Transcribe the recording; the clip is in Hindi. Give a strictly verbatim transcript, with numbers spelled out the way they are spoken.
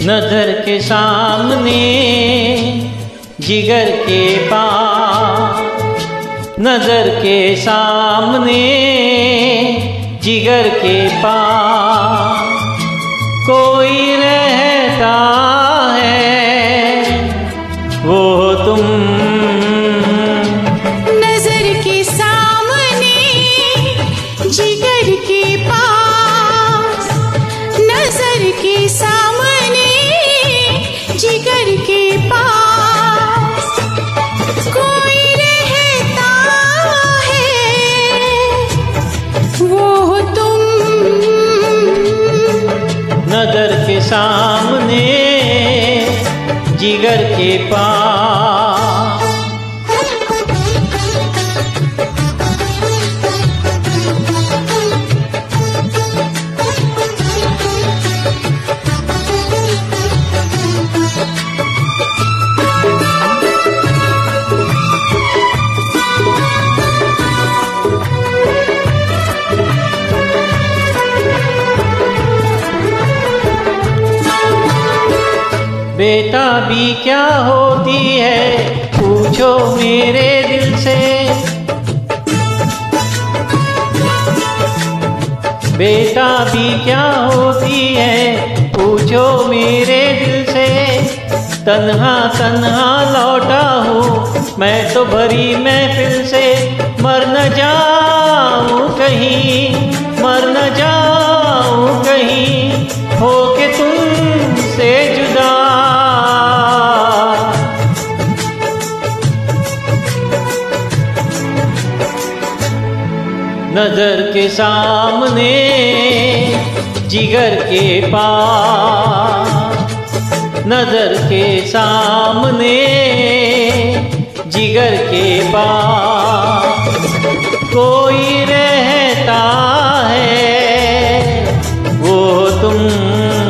नजर के सामने जिगर के पास, नजर के सामने जिगर के पास कोई रहता है, वो तुम। नजर के सामने जिगर के पास, नजर के सामने जिगर के पास कोई रहता है, वो तुम। नजर के सामने जिगर के पास। बेटा भी क्या होती है पूछो मेरे दिल से, बेटा भी क्या होती है पूछो मेरे दिल से। तन्हा तन्हा लौटा हूँ मैं तो भरी महफिल से, मर न जाऊँ कहीं, मर न जाऊँ कहीं होके तुमसे जुदा। नजर के सामने जिगर के पास, नजर के सामने जिगर के पास कोई रहता है, वो तुम।